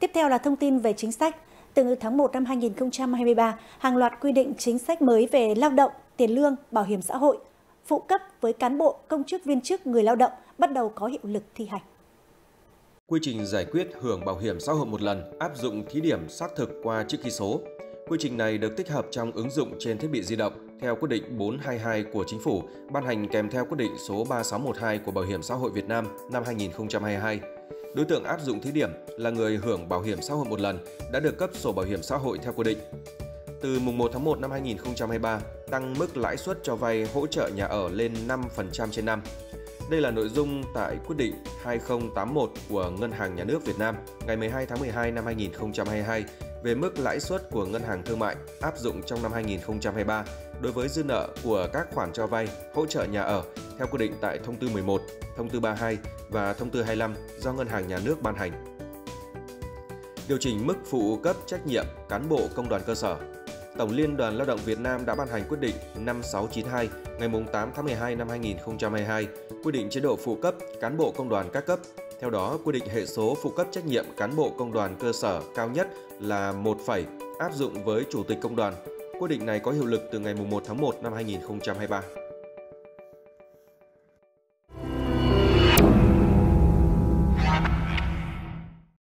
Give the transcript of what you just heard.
Tiếp theo là thông tin về chính sách. Từ tháng 1 năm 2023, hàng loạt quy định chính sách mới về lao động, tiền lương, bảo hiểm xã hội, phụ cấp với cán bộ, công chức viên chức, người lao động bắt đầu có hiệu lực thi hành. Quy trình giải quyết hưởng bảo hiểm xã hội một lần áp dụng thí điểm xác thực qua chữ ký số. Quy trình này được tích hợp trong ứng dụng trên thiết bị di động theo quyết định 422 của Chính phủ, ban hành kèm theo quyết định số 3612 của Bảo hiểm xã hội Việt Nam năm 2022. Đối tượng áp dụng thí điểm là người hưởng bảo hiểm xã hội một lần đã được cấp sổ bảo hiểm xã hội theo quy định. Từ mùng 1 tháng 1 năm 2023, tăng mức lãi suất cho vay hỗ trợ nhà ở lên 5% trên năm. Đây là nội dung tại quyết định 2081 của Ngân hàng Nhà nước Việt Nam ngày 12 tháng 12 năm 2022 về mức lãi suất của Ngân hàng Thương mại áp dụng trong năm 2023 đối với dư nợ của các khoản cho vay, hỗ trợ nhà ở theo quy định tại Thông tư 11, Thông tư 32 và Thông tư 25 do Ngân hàng Nhà nước ban hành. Điều chỉnh mức phụ cấp trách nhiệm cán bộ công đoàn cơ sở. Tổng Liên đoàn Lao động Việt Nam đã ban hành quyết định 5692 ngày 8 tháng 12 năm 2022 quy định chế độ phụ cấp cán bộ công đoàn các cấp. Theo đó, quy định hệ số phụ cấp trách nhiệm cán bộ công đoàn cơ sở cao nhất là 1 áp dụng với Chủ tịch Công đoàn. Quyết định này có hiệu lực từ ngày 1 tháng 1 năm 2023.